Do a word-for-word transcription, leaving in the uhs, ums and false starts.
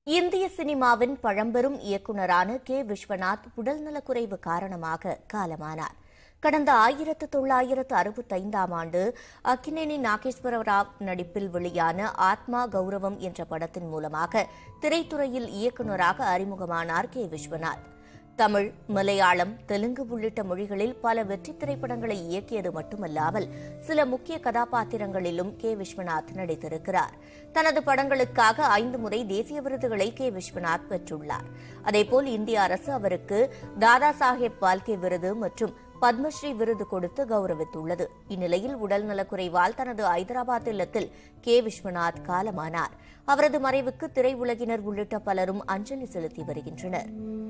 இந்திய சினிமாவின் பழம்பெரும் இயக்குநரான கே விஸ்வநாத் உடல்நலக்குறைவு காரணமாக காலமானார். கடந்த ஆயிரத்து தொள்ளாயிரத்து அறுபத்தைந்தாம் ஆண்டு அக்கினேனி நாகேஸ்வர ராவ் நடிப்பில் வெளியான ஆத்மா கௌரவம் என்ற படத்தின் மூலமாக திரைத்துறையில் இயக்குநராக அறிமுகமானார் கே விஸ்வநாத். தமிழ், மலையாளம், தெலுங்கு உள்ளிட்ட மொழிகளில் பல வெற்றி திரைப்படங்களை இயக்கியது மட்டுமல்லாமல் சில முக்கிய கதாபாத்திரங்களிலும் கே விஸ்வநாத் நடித்திருக்கிறார். தனது படங்களுக்காக ஐந்து முறை தேசிய விருதுகளை கே விஸ்வநாத் பெற்றுள்ளார். அதேபோல் இந்திய அரசு அவருக்கு தாதா சாஹேப் பால்கே விருது மற்றும் பத்மஸ்ரீ விருது கொடுத்து கௌரவித்துள்ளது. இந்நிலையில் உடல்நலக்குறைவால் தனது ஐதராபாத் இல்லத்தில் கே விஸ்வநாத் காலமானார். அவரது மறைவுக்கு திரையுலகினர் உள்ளிட்ட பலரும் அஞ்சலி செலுத்தி வருகின்றனர்.